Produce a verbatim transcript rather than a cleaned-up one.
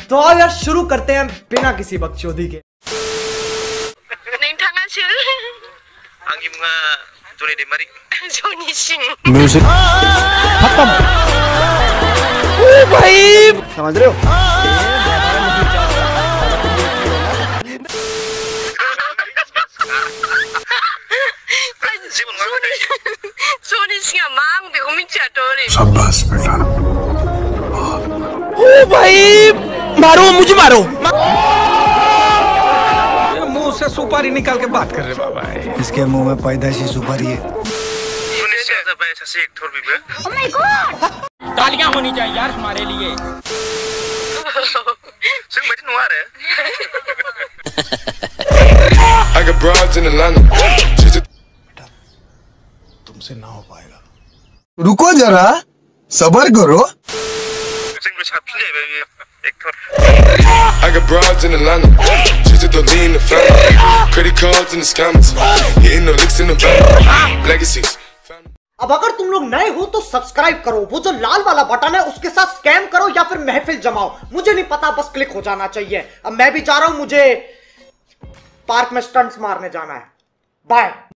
तो आओ यार शुरू करते हैं बिना किसी बकचोदी के। म्यूजिक खत्म। ओ भाई समझ रहे हो? शाबाश बेटा। ओ भाई मारो मुझे मारो। मुंह से सुपारी निकाल के बात कर रहे बाबा। इसके मुंह में पैदाइशी सुपारी है। Oh my God! तालियां होनी चाहिए यार हमारे लिए। तुमसे ना हो पाएगा। रुको जरा सबर करो। I got broads in Atlanta, she's a dolly in the family, credit cards in the scammers, hitting no licks in the bank, legacies. अब अगर तुम लोग नए हो तो सब्सक्राइब करो, वो जो लाल वाला बटन है उसके साथ स्कैम करो या फिर महफिल जमाओ, मुझे नहीं पता, बस क्लिक हो जाना चाहिए। अब मैं भी जा रहा हूं, मुझे पार्क में स्टंट्स मारने जाना है। बाय।